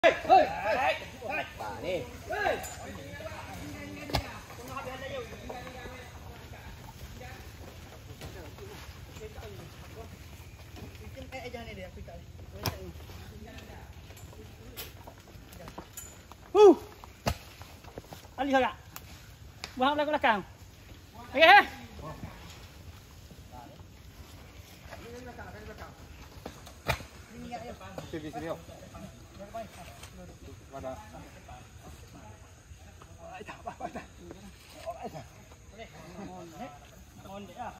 Bà đi. Ăn gì thôi ạ? Vừa học đây có là càng. Thấy ghê. Sini yuk. Mana? Ngon đấy à?